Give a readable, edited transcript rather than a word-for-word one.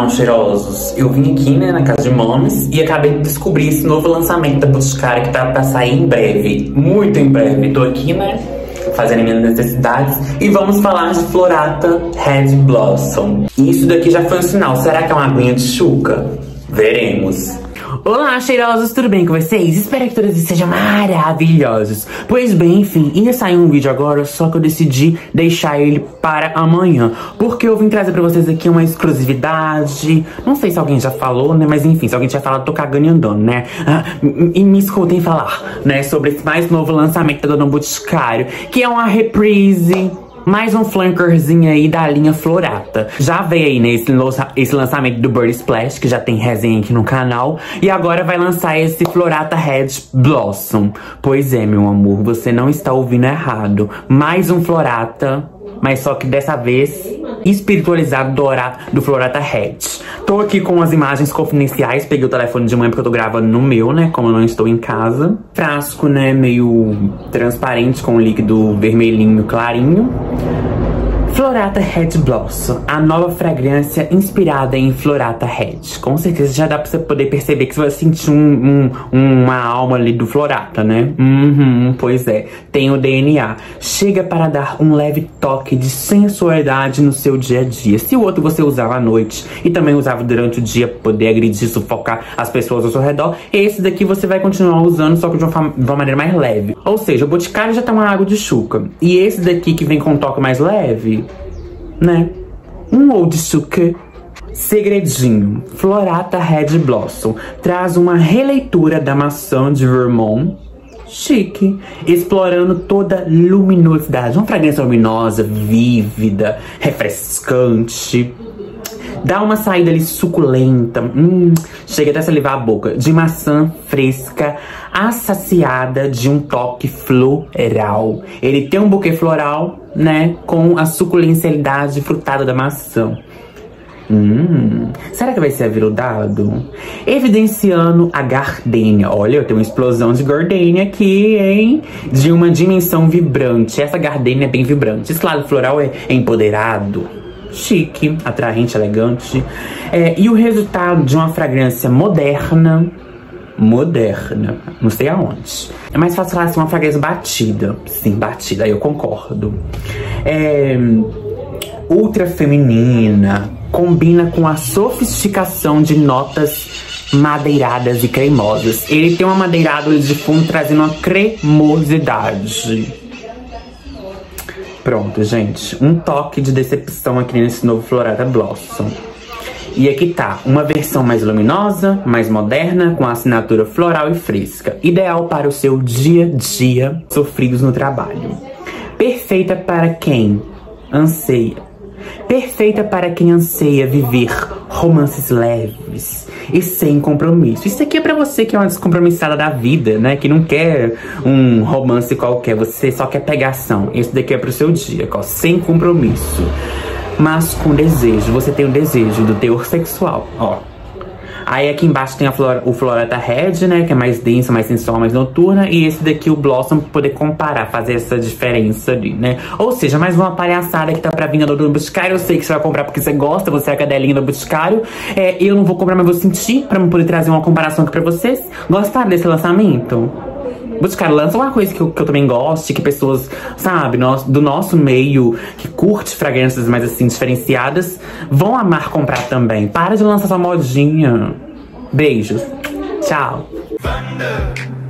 Então, cheirosos, eu vim aqui, né, na casa de Momes e acabei de descobrir esse novo lançamento da Boticário que tá pra sair em breve, muito em breve. Tô aqui, né, fazendo minhas necessidades e vamos falar de Florata Red Blossom. Isso daqui já foi um sinal, será que é uma aguinha de chuca? Veremos. Olá, cheirosos, tudo bem com vocês? Espero que todos sejam maravilhosos. Pois bem, enfim, ia sair um vídeo agora, só que eu decidi deixar ele para amanhã, porque eu vim trazer pra vocês aqui uma exclusividade. Não sei se alguém já falou, né? Mas enfim, se alguém já falado, tô cagando e andando, né? E me escutem falar, né? Sobre esse mais novo lançamento da Dona Boticário, que é uma reprise, mais um flankerzinho aí da linha Florata. Já veio aí, né, esse lançamento do Bird Splash, que já tem resenha aqui no canal. E agora vai lançar esse Florata Red Blossom. Pois é, meu amor, você não está ouvindo errado. Mais um Florata, mas só que dessa vez espiritualizado do Florata Red. Tô aqui com as imagens confidenciais. Peguei o telefone de manhã porque eu tô gravando no meu, né, como eu não estou em casa. Frasco, né, meio transparente com líquido vermelhinho clarinho. Florata Red Blossom, a nova fragrância inspirada em Florata Red. Com certeza já dá pra você poder perceber que você vai sentir uma alma ali do Florata, né? Pois é, tem o DNA. Chega para dar um leve toque de sensualidade no seu dia a dia. Se o outro você usava à noite e também usava durante o dia pra poder agredir, sufocar as pessoas ao seu redor, esse daqui você vai continuar usando, só que de uma maneira mais leve. Ou seja, o Boticário já tá uma água de chuca. E esse daqui que vem com um toque mais leve, né? Um old sugar. Segredinho. Florata Red Blossom traz uma releitura da maçã de Vermont. Chique. Explorando toda a luminosidade. Uma fragrância luminosa, vívida, refrescante. Dá uma saída ali suculenta. Chega até a salivar a boca. De maçã fresca, assaciada de um toque floral. Ele tem um buquê floral, né? Com a suculencialidade frutada da maçã. Será que vai ser aveludado? Evidenciando a gardênia. Olha, eu tenho uma explosão de gardênia aqui, hein? De uma dimensão vibrante. Essa gardênia é bem vibrante. Esse lado floral é empoderado, chique, atraente, elegante. E o resultado de uma fragrância moderna, não sei aonde. É mais fácil falar assim, uma fragrância batida. Sim, batida, aí eu concordo. Ultra feminina, combina com a sofisticação de notas madeiradas e cremosas. Ele tem um amadeirado de fundo trazendo uma cremosidade. Pronto, gente. Um toque de decepção aqui nesse novo Florata Blossom. E aqui tá, uma versão mais luminosa, mais moderna, com assinatura floral e fresca. Ideal para o seu dia a dia, sofridos no trabalho. Perfeita para quem anseia viver romances leves e sem compromisso. Isso aqui é pra você que é uma descompromissada da vida, né? Que não quer um romance qualquer, você só quer pegação. Esse daqui é pro seu dia, ó, sem compromisso, mas com desejo. Você tem o desejo do teor sexual, ó. Aí aqui embaixo tem o Florata Red, né? Que é mais densa, mais sensual, mais noturna. E esse daqui, o Blossom, pra poder comparar, fazer essa diferença ali, né? Ou seja, mais uma palhaçada que tá pra vir da Dona Boticário. Eu sei que você vai comprar porque você gosta, você é a cadelinha do Boticário. Eu não vou comprar, mas vou sentir pra poder trazer uma comparação aqui pra vocês. Gostaram desse lançamento? Boticário lança uma coisa que eu também gosto, que pessoas, sabe, do nosso meio, que curte fragrâncias mais assim, diferenciadas, vão amar comprar também. Para de lançar sua modinha. Beijos. Tchau.